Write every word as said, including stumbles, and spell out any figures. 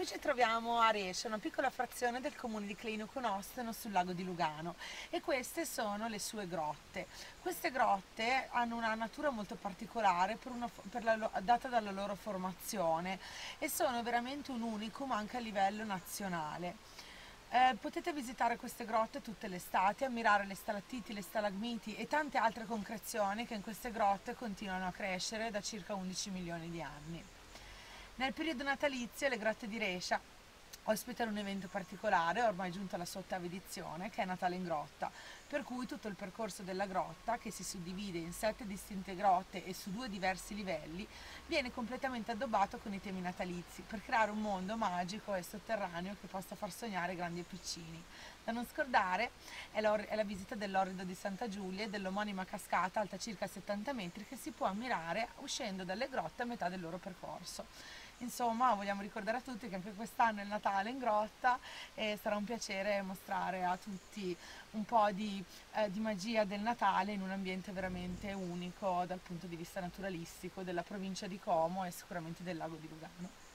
Qui ci troviamo a Rescia, una piccola frazione del comune di Kleino con Ostono sul lago di Lugano, e queste sono le sue grotte. Queste grotte hanno una natura molto particolare per una, per la, data dalla loro formazione, e sono veramente un unicum anche a livello nazionale. Eh, potete visitare queste grotte tutte le estati, ammirare le stalattiti, le stalagmiti e tante altre concrezioni che in queste grotte continuano a crescere da circa undici milioni di anni. Nel periodo natalizio le grotte di Rescia ospitano un evento particolare, ormai giunto alla sua ottava edizione, che è Natale in grotta, per cui tutto il percorso della grotta, che si suddivide in sette distinte grotte e su due diversi livelli, viene completamente addobbato con i temi natalizi, per creare un mondo magico e sotterraneo che possa far sognare grandi e piccini. Da non scordare è, è la visita dell'Orrido di Santa Giulia e dell'omonima cascata alta circa settanta metri, che si può ammirare uscendo dalle grotte a metà del loro percorso. Insomma, vogliamo ricordare a tutti che anche quest'anno è il Natale in grotta, e sarà un piacere mostrare a tutti un po' di, eh, di magia del Natale in un ambiente veramente unico dal punto di vista naturalistico della provincia di Como e sicuramente del lago di Lugano.